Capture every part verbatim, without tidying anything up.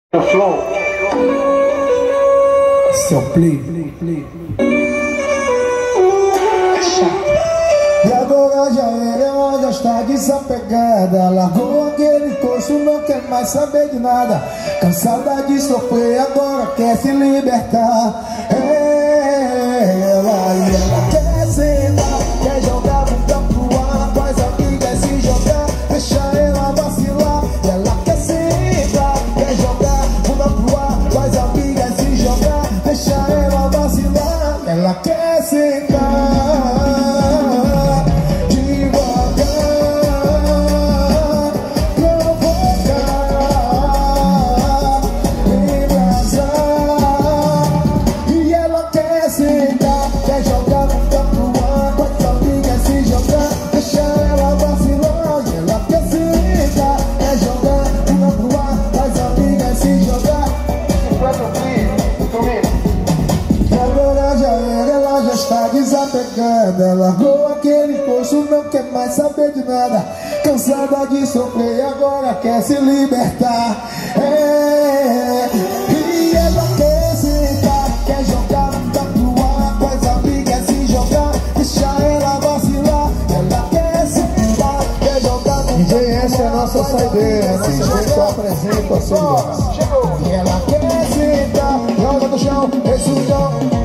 Show. Seu play. E agora já era, ela já está desapegada. Largou aquele coxo, não quer mais saber de nada. Cansada de sofrer, agora quer se libertar. É, ela e ela quer sentar, quer jogar bunda pro ar, faz amiga se jogar, deixa ela vacilar. E ela quer sentar, quer jogar bunda pro ar, faz amiga se jogar, deixa ela vacilar. Ela quer sentar desapegada, largou aquele coxo, não quer mais saber de nada. Cansada de sofrer, agora quer se libertar. É, e ela quer sentar, quer jogar bunda pro ar, faz amiga se jogar, deixa ela vacilar. Ela quer sentar, quer jogar bunda pro ar. D J, essa é a nossa saideira, D J só apresenta a sua. E ela quer sentar, joga no chão, esse chão.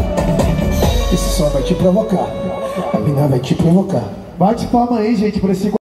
Vai te provocar, a mina vai te provocar. Bate palma aí, gente, pra esse